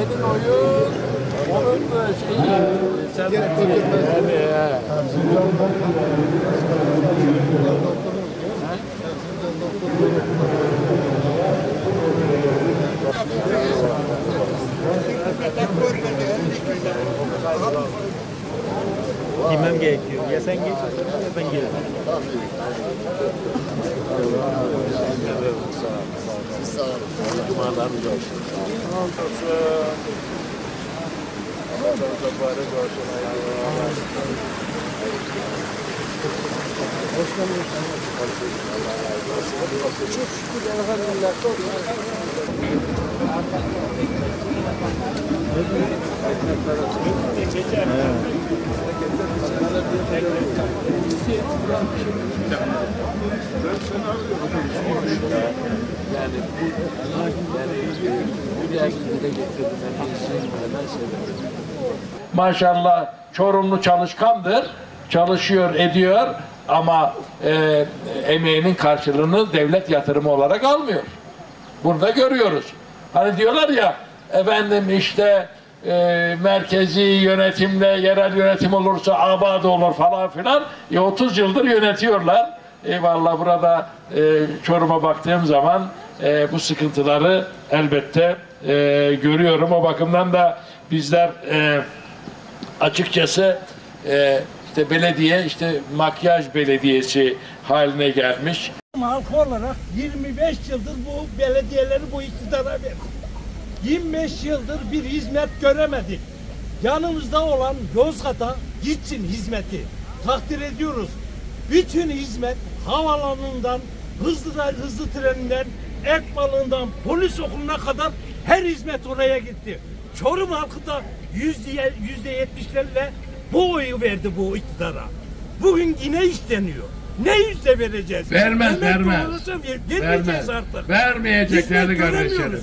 senin oyun, onun şeyi, sen de Gitmem gerekiyor. Ya sen geç, ya ben gelirim. sağ olun. Cumalar olsun. Hoş geldiniz. Çok şükür elhamdülillah. Maşallah Çorumlu çalışkandır, çalışıyor, ediyor ama emeğinin karşılığını devlet yatırımı olarak almıyor. Bunu da görüyoruz. Hani diyorlar ya, efendim işte merkezi yönetimle yerel yönetim olursa abad olur falan filan. 30 yıldır yönetiyorlar. Eyvallah, burada Çorum'a baktığım zaman bu sıkıntıları elbette görüyorum. O bakımdan da bizler açıkçası işte belediye, işte makyaj belediyesi haline gelmiş. Halkı olarak 25 yıldır bu belediyeleri bu iktidara verdik. 25 yıldır bir hizmet göremedik. Yanımızda olan Yozgat'a gitsin hizmeti. Takdir ediyoruz. Bütün hizmet havalanından, hızlı treninden, ek balığından, polis okuluna kadar her hizmet oraya gitti. Çorum halkı da %70'lerle bu oyu verdi bu iktidara. Bugün yine isteniyor. Ne yüzde vereceğiz? Vermez. Vermeyeceğiz artık. Vermeyeceklerini kardeşlerim.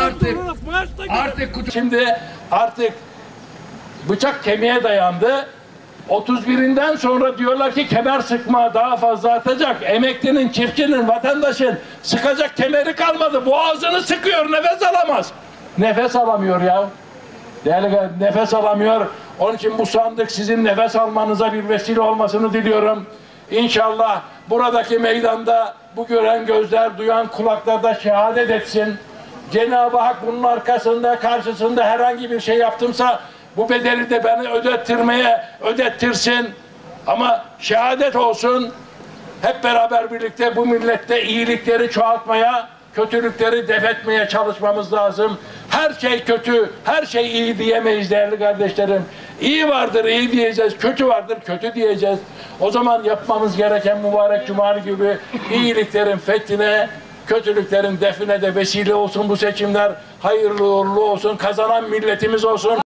Artık bıçak kemiğe dayandı. 31'inden sonra diyorlar ki kemer sıkma daha fazla artacak. Emeklinin, çiftçinin, vatandaşın sıkacak kemeri kalmadı. Boğazını sıkıyor, nefes alamaz. Nefes alamıyor ya. Değerli, nefes alamıyor. Onun için bu sandık sizin nefes almanıza bir vesile olmasını diliyorum. İnşallah buradaki meydanda bu gören gözler, duyan kulaklarda şehadet etsin. Cenab-ı Hak bunun arkasında, karşısında herhangi bir şey yaptımsa bu bedeli de beni ödettirsin. Ama şehadet olsun. Hep beraber birlikte bu millette iyilikleri çoğaltmaya, kötülükleri def etmeye çalışmamız lazım. Her şey kötü, her şey iyi diyemeyiz değerli kardeşlerim. İyi vardır, iyi diyeceğiz. Kötü vardır, kötü diyeceğiz. O zaman yapmamız gereken mübarek Cuma gibi iyiliklerin fethine, kötülüklerin define de vesile olsun bu seçimler. Hayırlı uğurlu olsun. Kazanan milletimiz olsun.